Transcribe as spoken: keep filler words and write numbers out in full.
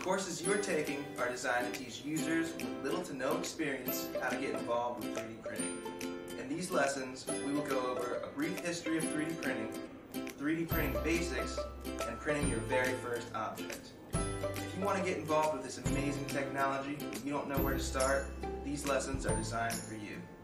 courses you're taking are designed to teach users with little to no experience how to get involved with three D printing. In these lessons, we will go over a brief history of three D printing, three D printing basics, and printing your very first object. If you want to get involved with this amazing technology and you don't know where to start, these lessons are designed for you.